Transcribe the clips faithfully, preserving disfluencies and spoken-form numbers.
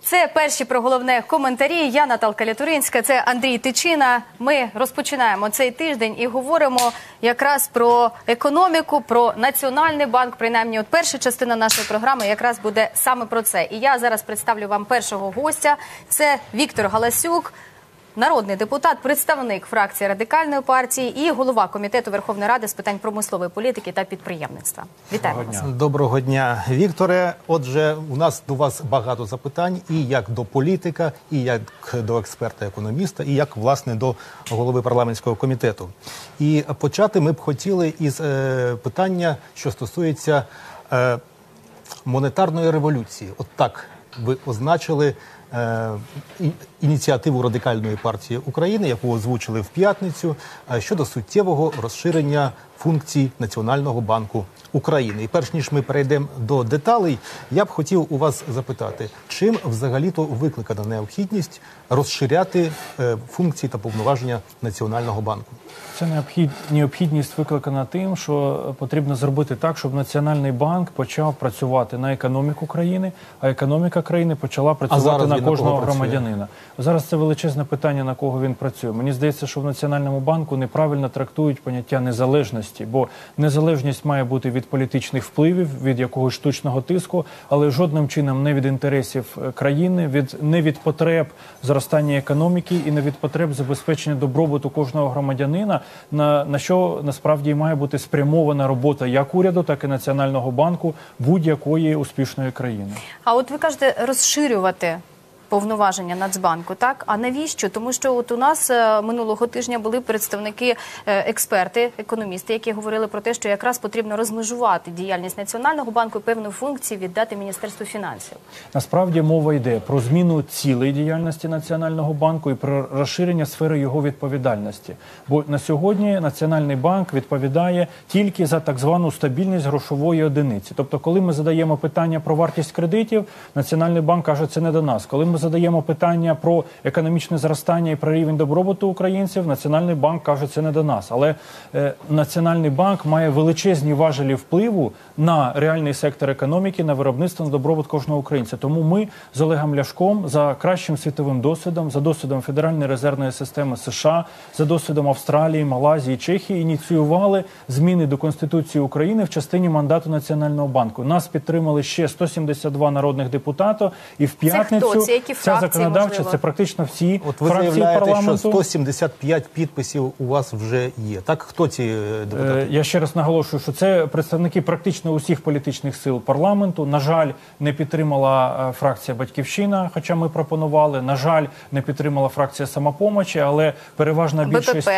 Це перші про головне коментарі. Я Наталка Лятуринська, це Андрій Тичина. Ми розпочинаємо цей тиждень і говоримо якраз про економіку, про Національний банк. Принаймні, от перша частина нашої програми якраз буде саме про це. І я зараз представлю вам першого гостя. Це Віктор Галасюк, народний депутат, представник фракції Радикальної партії і голова Комітету Верховної Ради з питань промислової політики та підприємництва. Вітаємо вас. Доброго дня, Вікторе. Отже, у нас до вас багато запитань і як до політика, і як до експерта-економіста, і як, власне, до голови парламентського комітету. І почати ми б хотіли із е, питання, що стосується е, монетарної революції. От так ви означили Е, ініціативу Радикальної партії України, яку озвучили в п'ятницю, е, щодо суттєвого розширення функцій Національного банку України. І перш ніж ми перейдемо до деталей, я б хотів у вас запитати, чим взагалі-то викликана необхідність розширяти е, функції та повноваження Національного банку? Це необхід... необхідність викликана тим, що потрібно зробити так, щоб Національний банк почав працювати на економіку країни, а економіка країни почала працювати на кожного громадянина. Зараз це величезне питання, на кого він працює. Мені здається, що в Національному банку неправильно трактують поняття незалежності, бо незалежність має бути від політичних впливів, від якогось штучного тиску, але жодним чином не від інтересів країни, від... не від потреб зростання економіки і не від потреб забезпечення добробуту кожного громадянина, на, на що насправді має бути спрямована робота як уряду, так і Національного банку будь-якої успішної країни. А от ви кажете розширювати повноваження Нацбанку, так? А навіщо? Тому що от у нас е, минулого тижня були представники, е, експерти, економісти, які говорили про те, що якраз потрібно розмежувати діяльність Національного банку і певну функцію віддати Міністерству фінансів. Насправді мова йде про зміну цілей діяльності Національного банку і про розширення сфери його відповідальності. Бо на сьогодні Національний банк відповідає тільки за так звану стабільність грошової одиниці. Тобто, коли ми задаємо питання про вартість кредитів, Національний банк каже, це не до нас. Коли ми задаємо питання про економічне зростання і про рівень добробуту українців, Національний банк каже, це не до нас. Але е, Національний банк має величезні важелі впливу на реальний сектор економіки, на виробництво, на добробут кожного українця. Тому ми з Олегом Ляшком за кращим світовим досвідом, за досвідом Федеральної резервної системи США, за досвідом Австралії, Малайзії, Чехії ініціювали зміни до Конституції України в частині мандату Національного банку. Нас підтримали ще сто сімдесят два народних депутати, і в п'ятницю ця законодавча, можливо? Це практично всі От ви фракції заявляєте, парламенту. що сто сімдесят п'ять підписів у вас вже є. Так, хто ці депутати? Е, я ще раз наголошую, що це представники практично усіх політичних сил парламенту. На жаль, не підтримала фракція «Батьківщина», хоча ми пропонували. На жаль, не підтримала фракція «Самопомочі», але переважна більшість...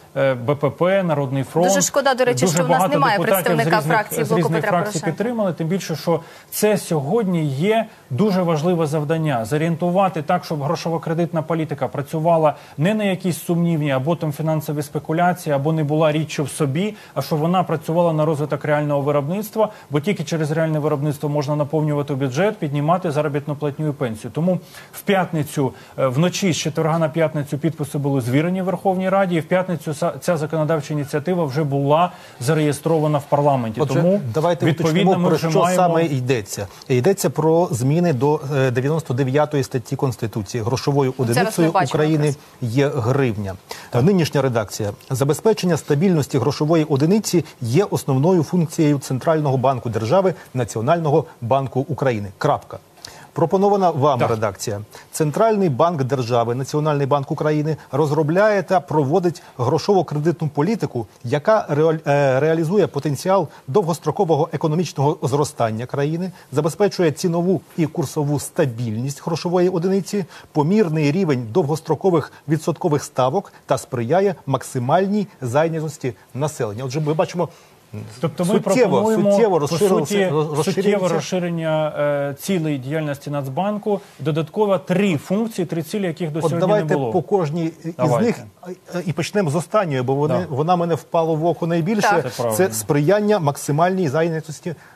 БПП, Народний фронт. Дуже шкода, до речі, що в нас немає представника фракції Блоку Петра Порошенка. Підтримали, тим більше, що це сьогодні є дуже важливе завдання. Зорієнтувати так, щоб грошово-кредитна політика працювала не на якісь сумнівні або там фінансові спекуляції, або не була річчю в собі, а щоб вона працювала на розвиток реального виробництва, бо тільки через реальне виробництво можна наповнювати бюджет, піднімати заробітну платню і пенсію. Тому в п'ятницю, вночі з четверга на п'ятницю підписи були звірені в Верховній Раді, і в п'ятницю ця законодавча ініціатива вже була зареєстрована в парламенті. Отже, тому, давайте відповідно, ми про вже що маємо... саме йдеться. Йдеться про зміни до дев'яносто дев'ятої статті Конституції. Грошовою одиницею України є гривня. Нинішня редакція. Забезпечення стабільності грошової одиниці є основною функцією Центрального банку держави, Національного банку України. Крапка. Пропонована вам так. редакція. Центральний банк держави, Національний банк України розробляє та проводить грошово-кредитну політику, яка реалізує потенціал довгострокового економічного зростання країни, забезпечує цінову і курсову стабільність грошової одиниці, помірний рівень довгострокових відсоткових ставок та сприяє максимальній зайнятості населення. Отже, ми бачимо, Тобто ми суттєво, пропонуємо суттєво по суті, суттєве розширення, розширення е, цілей діяльності Нацбанку, додатково три функції, три цілі, яких до От сьогодні давайте не було. по кожній Давайте. із них і почнемо з останньої, бо вони, да. вона мене впала в око найбільше. Це, Це сприяння максимальній зайнятості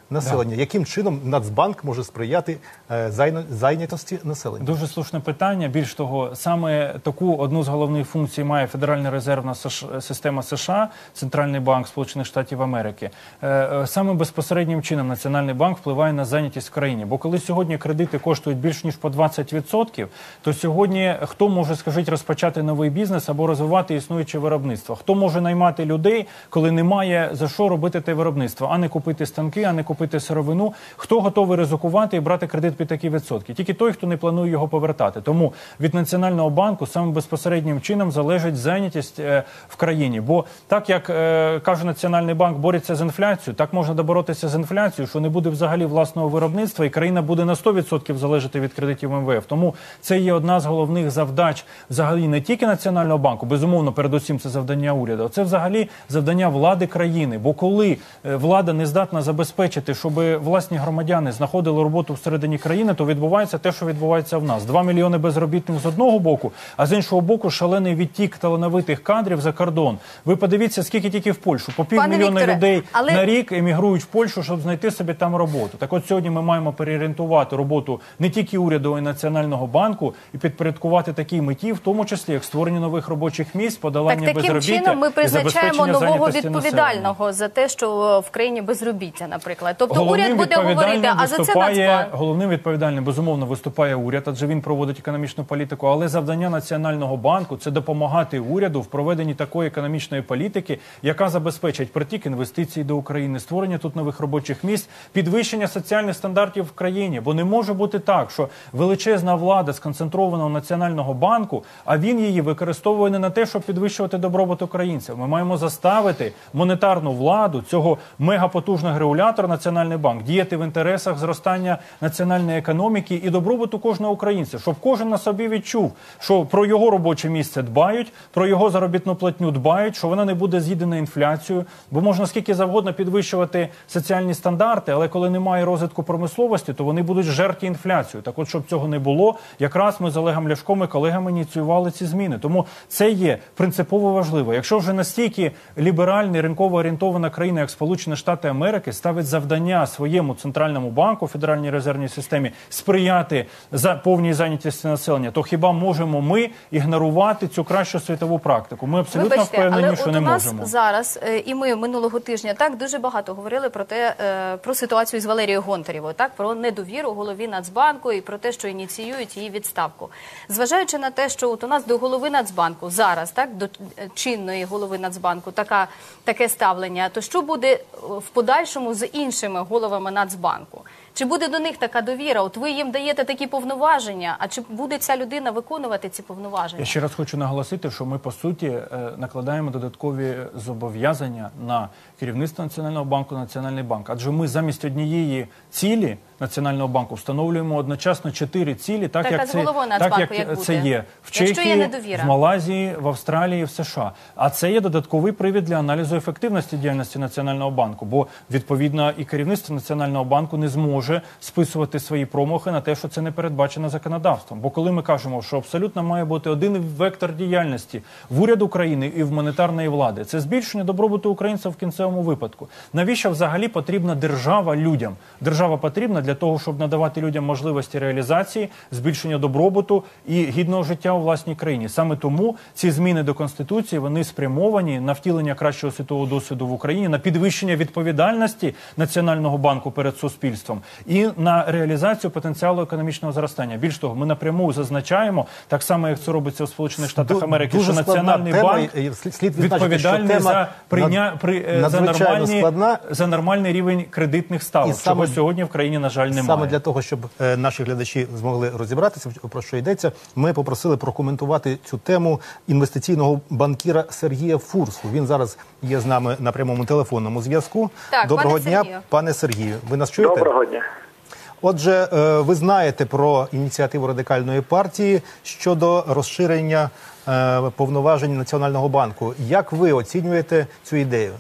населення. Да. Яким чином Нацбанк може сприяти е, зайнятості населення? Дуже слушне питання. Більш того, саме таку одну з головних функцій має Федеральна резервна система США, Центральний банк Сполучених Штатів Америки. Е, саме безпосереднім чином Національний банк впливає на зайнятість в країні. Бо коли сьогодні кредити коштують більш ніж по двадцять відсотків, то сьогодні хто може, скажіть, розпочати новий бізнес або розвивати існуюче виробництво? Хто може наймати людей, коли немає за що робити те виробництво, а не купити станки, а не купити сировину? Хто готовий ризикувати і брати кредит під такі відсотки? Тільки той, хто не планує його повертати. Тому від Національного банку саме безпосереднім чином залежить зайнятість е, в країні. Бо так, як е, каже Національний банк, бореться з інфляцією, так можна доборотися з інфляцією, що не буде взагалі власного виробництва, і країна буде на сто відсотків залежати від кредитів ем ве еф. Тому це є одна з головних завдач взагалі не тільки Національного банку, безумовно, передусім це завдання уряду, а це взагалі завдання влади країни. Бо коли влада не здатна забезпечити, щоб власні громадяни знаходили роботу всередині країни, то відбувається те, що відбувається в нас. Два мільйони безробітних з одного боку, а з іншого боку шалений відтік талановитих кадрів за кордон. Ви подивіться, скільки тільки в Польщу. По півмільйона людей але... на рік емігрують в Польщу, щоб знайти собі там роботу. Так от сьогодні ми маємо переорієнтувати роботу не тільки уряду і Національного банку і підпорядкувати такій меті, в тому числі як створення нових робочих місць, подолання так, таким безробіття чином ми призначаємо нового відповідального населення. За те, що в країні безробіття, наприклад. Тобто головним уряд буде говорити, а за це Нацбанк. Головним відповідальним, безумовно, виступає уряд, адже він проводить економічну політику, але завдання Національного банку – це допомагати уряду в проведенні такої економічної політики, яка забезпечить притік інвестицій до України, створення тут нових робочих місць, підвищення соціальних стандартів в країні. Бо не може бути так, що величезна влада сконцентрована у Національного банку, а він її використовує не на те, щоб підвищувати добробут українців. Ми маємо заставити монетарну владу, цього мегапотужного регулятора Національний банк, діяти в інтересах зростання національної економіки і добробуту кожного українця, щоб кожен на собі відчув, що про його робоче місце дбають, про його заробітну платню дбають, що вона не буде з'їдена інфляцією, бо можна скільки завгодно підвищувати соціальні стандарти, але коли немає розвитку промисловості, то вони будуть жерті інфляцію. Так от, щоб цього не було, якраз ми з Олегом Ляшком і колегами ініціювали ці зміни. Тому це є принципово важливо. Якщо вже настільки ліберальна, ринково орієнтована країна, як Сполучені Штати Америки, ставить завдання своєму центральному банку, Федеральній резервній системі, сприяти за повній зайнятості населення, то хіба можемо ми ігнорувати цю кращу світову практику? Ми абсолютно Вибачте, впевнені, але що от не у нас можемо. Зараз, і ми минулого тижня так дуже багато говорили про те, про ситуацію з Валерією Гонтаревою, так, про недовіру голові Нацбанку і про те, що ініціюють її відставку. Зважаючи на те, що от у нас до голови Нацбанку зараз, так, до чинної голови Нацбанку така, таке ставлення, то що буде в подальшому з іншими головами Нацбанку? Чи буде до них така довіра? От ви їм даєте такі повноваження, а чи буде ця людина виконувати ці повноваження? Я ще раз хочу наголосити, що ми, по суті, накладаємо додаткові зобов'язання на керівництво Національного банку, Національний банк. Адже ми замість однієї цілі Національного банку встановлюємо одночасно чотири цілі, так, так як, це, так, як, як це є в Чехії, в Малайзії, в Австралії, в США. А це є додатковий привід для аналізу ефективності діяльності Національного банку, бо, відповідно, і керівництво Національного банку не зможе списувати свої промахи на те, що це не передбачено законодавством. Бо коли ми кажемо, що абсолютно має бути один вектор діяльності в уряду України і в монетарної влади, це збільшення добробуту українців в кінцевому випадку. Навіщо взагалі потрібна держава людям? Держава потрібна для того, щоб надавати людям можливості реалізації, збільшення добробуту і гідного життя у власній країні. Саме тому ці зміни до Конституції, вони спрямовані на втілення кращого світового досвіду в Україні, на підвищення відповідальності Національного банку перед суспільством і на реалізацію потенціалу економічного зростання. Більш того, ми напряму зазначаємо, так само, як це робиться у Сполучених Штатах Америки, дуже що Національний тема, банк слід відповідальний за, прийня, при, за, нормальні, за нормальний рівень кредитних ставок, саме, чого сьогодні в країні, на жаль, немає. Саме для того, щоб е, наші глядачі змогли розібратися, про що йдеться, ми попросили прокоментувати цю тему інвестиційного банкіра Сергія Фурсу. Він зараз є з нами на прямому телефонному зв'язку. Доброго пане дня, Сергію. пане Сергію. Ви нас чуєте? Доброго дня. Отже, е, ви знаєте про ініціативу Радикальної партії щодо розширення е, повноважень Національного банку. Як ви оцінюєте цю ідею?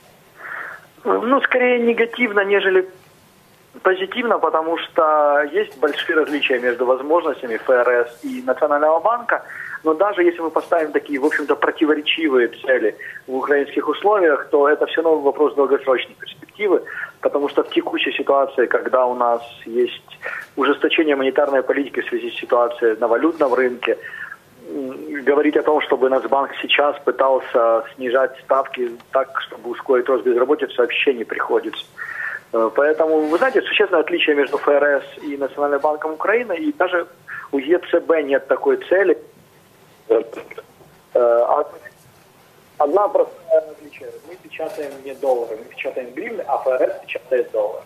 Ну, скорее негативно, нежели позитивно, потому что есть большие различия между возможностями эф эр эс и Национального банка. Но даже если мы поставим такие, в общем-то, противоречивые цели в украинских условиях, то это все равно вопрос долгосрочной перспективы. потому что в текущей ситуации, когда у нас есть ужесточение монетарной политики в связи с ситуацией на валютном рынке, говорить о том, чтобы Нацбанк сейчас пытался снижать ставки так, чтобы ускорить рост безработицы, вообще не приходится. Поэтому, вы знаете, существенное отличие между ФРС и Национальным банком Украины, и даже у ЕЦБ нет такой цели. Одна простая отличие. Мы печатаем не доллары, мы печатаем гривны, а ФРС печатает доллары.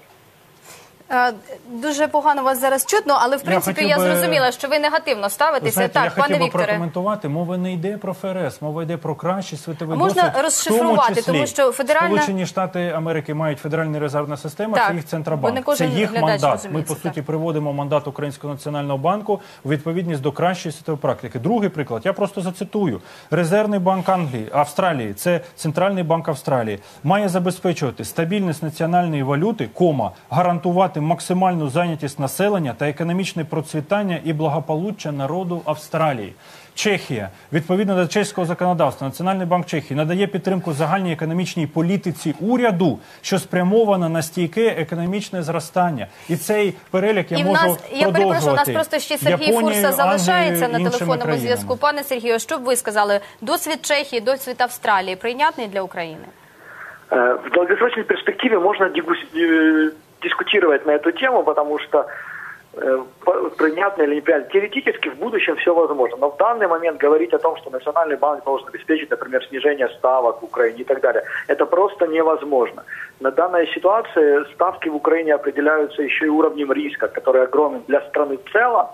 Дуже погано вас зараз чутно, але в принципі я, я зрозуміла, що ви негативно ставитеся. Знаєте, так, я пане хотів би Вікторе. прокоментувати, мова не йде про ФРС, мова йде про кращий світовий досвід. Можна досвід. розшифрувати, тому, тому що федеральна... Сполучені Штати Америки мають федеральна резервна система, так, це їх Центробанк, це їх мандат. Ми, по суті, так. приводимо мандат Українського національного банку у відповідність до кращої світової практики. Другий приклад, я просто зацитую. Резервний банк Англії, Австралії, це Центральний банк Австралії, має забезпечувати стабільність національної валюти, кома, гарантувати максимальну зайнятість населення та економічне процвітання і благополуччя народу Австралії. Чехія. Відповідно до чеського законодавства, Національний банк Чехії надає підтримку загальній економічній політиці уряду, що спрямована на стійке економічне зростання. І цей перелік я і можу нас, продовжувати. Я перепрошую, у нас просто ще Сергій Японією, Фурса залишається Англією, на телефонному країнами. зв'язку. Пане Сергію, що б ви сказали? Досвід Чехії, досвід Австралії прийнятний для України? В долгосрочной перспективе можно дискутировать на эту тему, потому что э, принятно или неприятно. Теоретически в будущем все возможно, но в данный момент говорить о том, что Национальный банк должен обеспечить, например, снижение ставок в Украине и так далее, это просто невозможно. На данной ситуации ставки в Украине определяются еще и уровнем риска, который огромен для страны в целом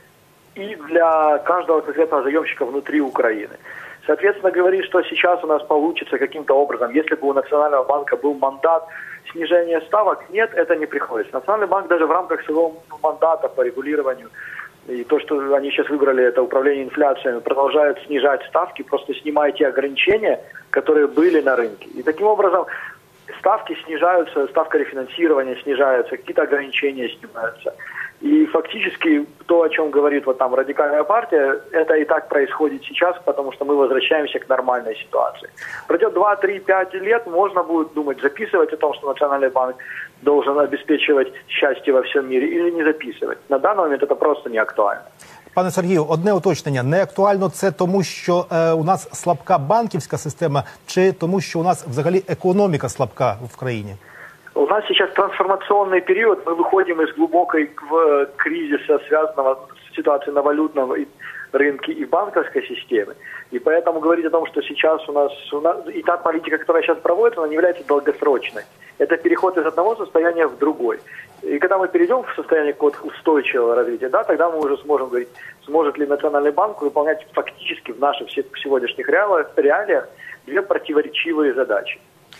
и для каждого конкретного заемщика внутри Украины. Соответственно, говорить, что сейчас у нас получится каким-то образом, если бы у Национального банка был мандат снижения ставок, нет, это не приходится. Национальный банк даже в рамках своего мандата по регулированию, и то, что они сейчас выбрали, это управление инфляцией, продолжают снижать ставки, просто снимая те ограничения, которые были на рынке. И таким образом ставки снижаются, ставка рефинансирования снижается, какие-то ограничения снимаются. И фактически то, о чем говорит вот там радикальная партия, это и так происходит сейчас, потому что мы возвращаемся к нормальной ситуации. Пройдет два, три, пять лет, можно будет думать, записывать о том, что Национальный банк должен обеспечивать счастье во всем мире, или не записывать. На данный момент это просто не актуально. Пане Сергію, одне уточнення. Не актуально це тому, що е, у нас слабка банківська система, чи тому, що у нас взагалі економіка слабка в країні? У нас сейчас трансформационный период, мы выходим из глубокой кризиса, связанного с ситуацией на валютном рынке и банковской системе. И поэтому говорить о том, что сейчас у нас, у нас и та политика, которая сейчас проводится, она не является долгосрочной. Это переход из одного состояния в другой. И когда мы перейдем в состояние какого-то устойчивого развития, да, тогда мы уже сможем говорить, сможет ли Национальный банк выполнять фактически в наших сегодняшних реалиях две противоречивые задачи.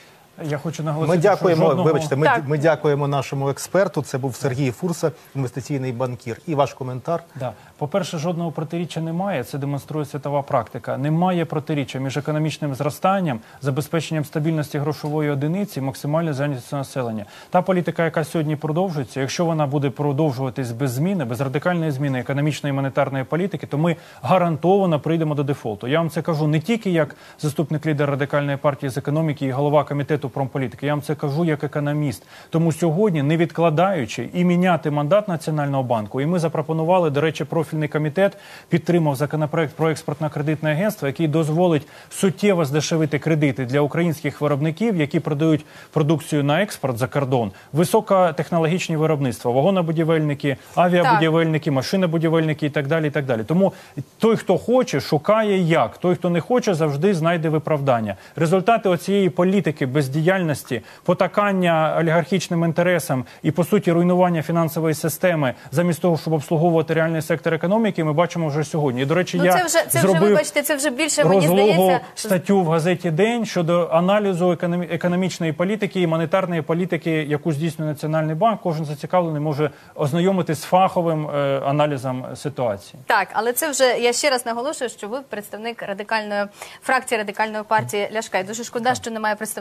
Я хочу наголосити, ми дякуємо, що жодного... вибачте, ми, ми дякуємо нашому експерту. Це був Сергій Фурса, інвестиційний банкір. І ваш коментар? Да. По-перше, жодного протиріччя немає, це демонструє світова практика. Немає протиріччя між економічним зростанням, забезпеченням стабільності грошової одиниці і максимальною зайнятістю населення. Та політика, яка сьогодні продовжується, якщо вона буде продовжуватись без зміни, без радикальної зміни економічної і монетарної політики, то ми гарантовано прийдемо до дефолту. Я вам це кажу не тільки як заступник лідера Радикальної партії з економіки і голова комітету промполітики, я вам це кажу як економіст. Тому сьогодні, не відкладаючи і міняти мандат Національного банку, і ми запропонували, до речі, профільний комітет підтримав законопроект про експортно-кредитне агентство, який дозволить суттєво здешевити кредити для українських виробників, які продають продукцію на експорт за кордон, високотехнологічні виробництва, вагонобудівельники, авіабудівельники, машинобудівельники і так далі, і так далі. Тому той, хто хоче, шукає як. Той, хто не хоче, завжди знайде виправдання. Результати оцієї політики бездіяльності, потакання олігархічним інтересам і, по суті, руйнування фінансової системи, замість того, щоб обслуговувати реальний сектор економіки, ми бачимо вже сьогодні. І, до речі, ну, я це вже, це зробив вже, вибачте, це вже більше, мені розлогу здається... статтю в газеті «День» щодо аналізу економі... економічної політики і монетарної політики, яку здійснює Національний банк. Кожен зацікавлений може ознайомитись з фаховим е, аналізом ситуації. Так, але це вже, я ще раз наголошую, що ви представник радикальної фракції Радикальної партії Ляшка. І дуже шкода, що немає представника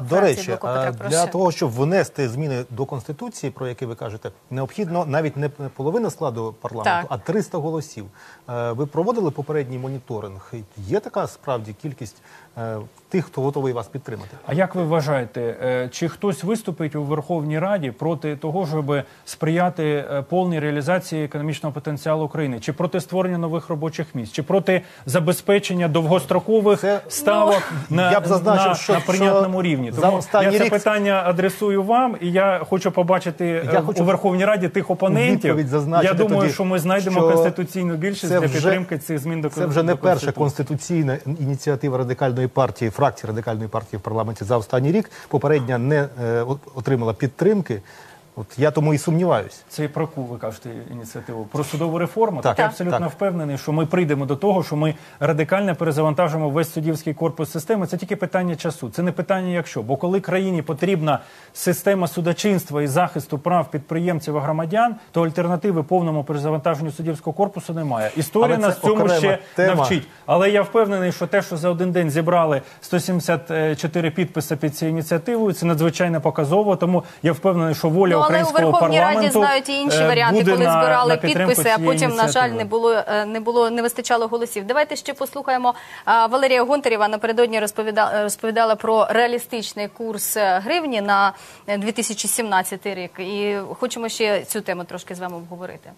До речі, для того, щоб внести зміни до Конституції, про які ви кажете, необхідно навіть не половина складу парламенту, так. а триста голосів. Ви проводили попередній моніторинг? Є така справді кількість тих, хто готовий вас підтримати? А як ви вважаєте, чи хтось виступить у Верховній Раді проти того, щоб сприяти повній реалізації економічного потенціалу України? Чи проти створення нових робочих місць? Чи проти забезпечення довгострокових це, ставок ну, на, я б зазначив, на, що, на прийнятному рівні? Тому я це рік... питання адресую вам, і я хочу побачити я у хочу Верховній Раді тих опонентів. Я думаю, тоді, що ми знайдемо що конституційну більшість для підтримки цих змін до Конституції. Це вже не перша конституційна ініціатива Радикальної партії, фракції Радикальної партії в парламенті за останній рік. Попередня не е, отримала підтримки. От я тому і сумніваюся. Це і про яку ви кажете ініціативу? Про судову реформу? Так, так я абсолютно так. впевнений, що ми прийдемо до того, що ми радикально перезавантажимо весь суддівський корпус системи. Це тільки питання часу. Це не питання якщо. Бо коли країні потрібна система судочинства і захисту прав підприємців і громадян, то альтернативи повному перезавантаженню суддівського корпусу немає. Історія нас цьому ще тема. навчить. Але я впевнений, що те, що за один день зібрали сто сімдесят чотири підписи під цією ініціативою, це надзвичайно показово. Тому я впевнений, що воля ну, але у Верховній Раді знають і інші варіанти, коли на, збирали на підписи, а потім, на жаль, не було, не було, не вистачало голосів. Давайте ще послухаємо а, Валерія Гонтарєва. Напередодні розповідала, розповідала про реалістичний курс гривні на дві тисячі сімнадцятий рік. І хочемо ще цю тему трошки з вами обговорити.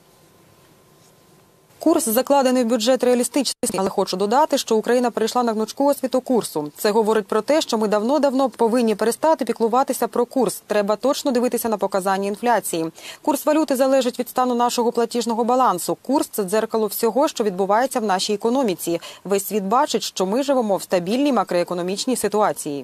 Курс закладений в бюджет реалістичний, але хочу додати, що Україна перейшла на гнучку освіту курсу. Це говорить про те, що ми давно-давно повинні перестати піклуватися про курс. Треба точно дивитися на показання інфляції. Курс валюти залежить від стану нашого платіжного балансу. Курс – це дзеркало всього, що відбувається в нашій економіці. Весь світ бачить, що ми живемо в стабільній макроекономічній ситуації.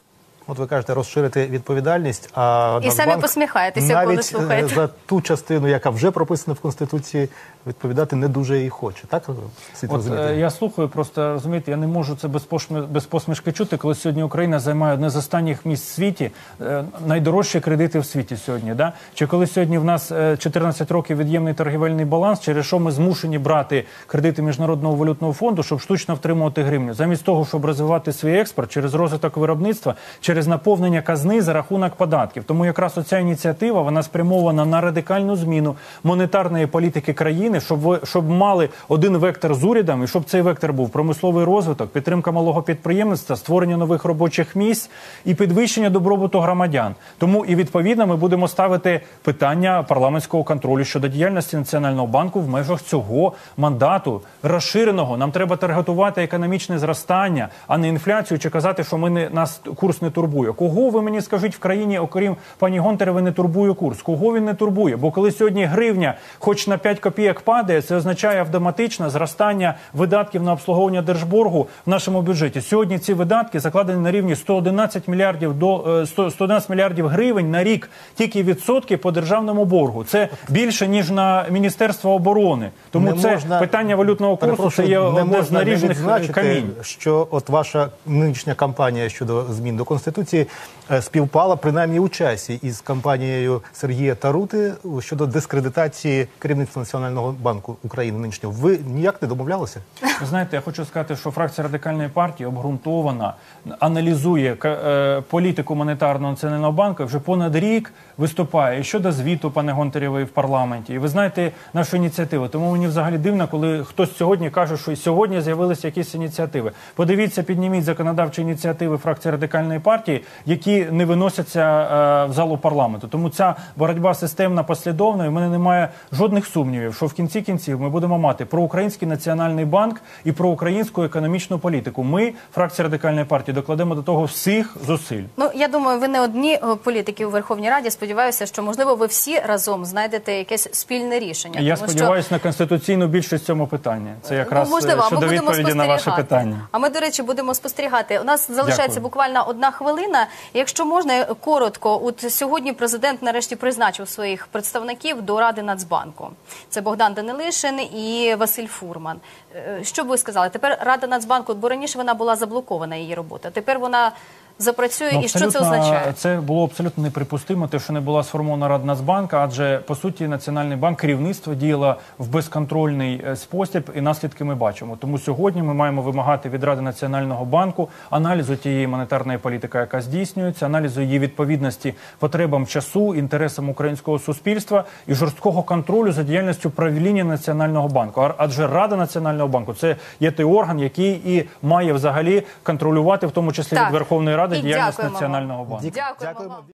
От ви кажете, розширити відповідальність, а і самі посміхаєтеся, коли слухаєте. Навіть за ту частину, яка вже прописана в Конституції, відповідати не дуже і хоче. Так? От, я слухаю, просто, розумієте, я не можу це без, посмі... без посмішки чути, коли сьогодні Україна займає одне з останніх місць в світі, найдорожчі кредити в світі сьогодні. Да? Чи коли сьогодні в нас чотирнадцять років від'ємний торгівельний баланс, через що ми змушені брати кредити Міжнародного валютного фонду, щоб штучно втримувати гривню. Замість того, щоб розвивати свій експорт через розвиток виробництва, через наповнення казни за рахунок податків. Тому якраз оця ініціатива, вона спрямована на радикальну зміну монетарної політики країни, щоб ви, щоб мали один вектор з урядом, і щоб цей вектор був промисловий розвиток, підтримка малого підприємництва, створення нових робочих місць і підвищення добробуту громадян. Тому і відповідно ми будемо ставити питання парламентського контролю щодо діяльності Національного банку в межах цього мандату розширеного. Нам треба таргетувати економічне зростання, а не інфляцію, чи казати, що ми не, нас курс не турбує. Кого, ви мені скажіть, в країні, окрім пані Гонтарєвої, не турбує курс? Кого він не турбує? Бо коли сьогодні гривня хоч на п'ять копійок падає, це означає автоматичне зростання видатків на обслуговування держборгу в нашому бюджеті. Сьогодні ці видатки закладені на рівні сто одинадцять мільярдів до сто одинадцять мільярдів гривень на рік, тільки відсотки по державному боргу. Це більше, ніж на Міністерство оборони. Тому не це можна, питання валютного курсу, це є одне з наріжних камінь. Що от ваша нинішня кампанія щодо змін до Конституції співпала принаймні у часі із кампанією Сергія Тарути щодо дискредитації керівництва Національного банку України нинішнього. Ви ніяк не домовлялися? Ви знаєте, я хочу сказати, що фракція Радикальної партії обґрунтовано аналізує е, політику монетарного Національного банку, вже понад рік виступає щодо звіту пане Гонтарєвої в парламенті. І ви знаєте нашу ініціативу. Тому мені взагалі дивно, коли хтось сьогодні каже, що і сьогодні з'явилися якісь ініціативи. Подивіться, підніміть законодавчі ініціативи фракції Радикальної партії, які не виносяться е, в залу парламенту. Тому ця боротьба системна, послідовна, і в мене немає жодних сумнівів, що в кінці кінців ми будемо мати проукраїнський Національний банк і проукраїнську економічну політику. Ми, фракція Радикальної партії, докладемо до того всіх зусиль. Ну, я думаю, ви не одні політики у Верховній Раді. Сподіваюся, що, можливо, ви всі разом знайдете якесь спільне рішення. Я сподіваюся що... на конституційну більшість в цьому питанні. Це якраз ну, можливо, щодо відповіді на ваше питання. А ми, до речі, будемо спостерігати. У нас залишається Дякую. буквально одна хвилина. Якщо можна, коротко, от сьогодні президент нарешті призначив своїх представників до Ради Нацбанку. Це Богдан Данилишин і Василь Фурман. Що б ви сказали? Тепер Рада Нацбанку, бо раніше вона була заблокована, її робота. Тепер вона запрацює Ну, і що це означає? Це було абсолютно неприпустимо, те, що не була сформована Рада Нацбанка, адже, по суті, Національний банк, керівництво діяло в безконтрольний спосіб, і наслідки ми бачимо. Тому сьогодні ми маємо вимагати від Ради Національного банку аналізу тієї монетарної політики, яка здійснюється, аналізу її відповідності потребам часу, інтересам українського суспільства і жорсткого контролю за діяльністю правління Національного банку. Адже Рада Національного банку – це є той орган, який і має взагалі контролювати, в тому числі так. від Верховної Ради, І діяльність дякуємо Національного банку. Дякуємо. Дякуємо.